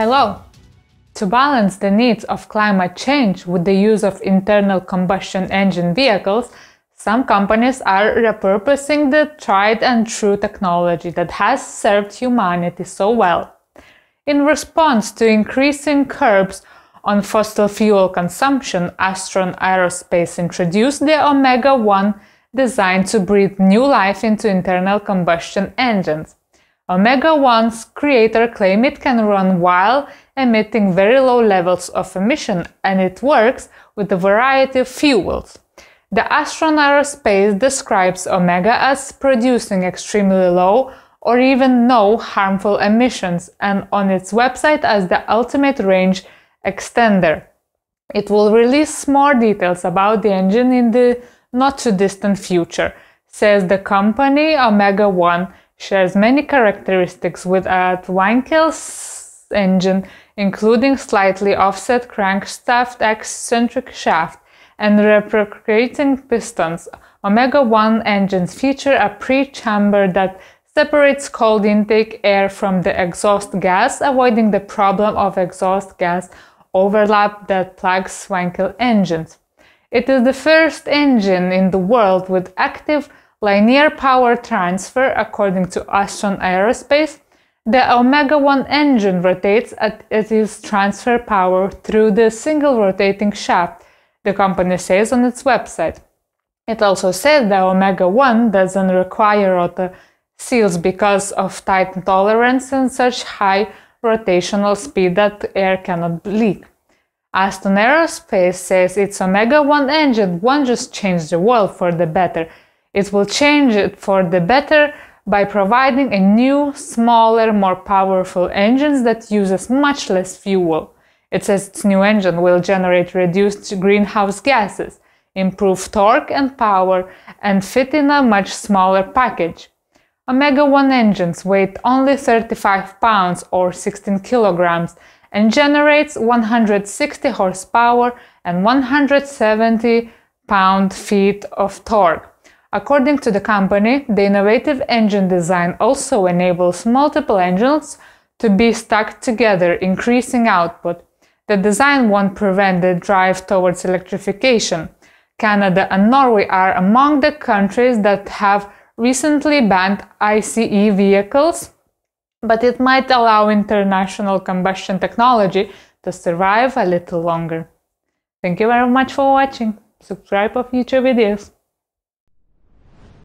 Hello! To balance the needs of climate change with the use of internal combustion engine vehicles, some companies are repurposing the tried and true technology that has served humanity so well. In response to increasing curbs on fossil fuel consumption, Astron Aerospace introduced the Omega-1 designed to breathe new life into internal combustion engines. Omega-1's creator claimed it can run while emitting very low levels of emission, and it works with a variety of fuels. The Astron Aerospace describes Omega as producing extremely low or even no harmful emissions, and on its website as the ultimate range extender. It will release more details about the engine in the not-too-distant future, says the company. Omega-1 shares many characteristics with a Wankel's engine, including slightly offset crankshaft, eccentric shaft, and reciprocating pistons. Omega-1 engines feature a pre-chamber that separates cold intake air from the exhaust gas, avoiding the problem of exhaust gas overlap that plagues Wankel engines. It is the first engine in the world with active linear power transfer, according to Astron Aerospace. The Omega-1 engine rotates at its transfer power through the single rotating shaft, the company says on its website. It also says the Omega-1 doesn't require rotor seals because of tight tolerance and such high rotational speed that air cannot leak. Astron Aerospace says its Omega-1 engine won't just change the world for the better, it will change it for the better by providing a new, smaller, more powerful engines that uses much less fuel. It says its new engine will generate reduced greenhouse gases, improve torque and power, and fit in a much smaller package. Omega-1 engines weigh only 35 pounds or 16 kilograms and generates 160 horsepower and 170 pound-feet of torque. According to the company, the innovative engine design also enables multiple engines to be stuck together, increasing output. The design won't prevent the drive towards electrification. Canada and Norway are among the countries that have recently banned ICE vehicles, but it might allow international combustion technology to survive a little longer. Thank you very much for watching. Subscribe for future videos.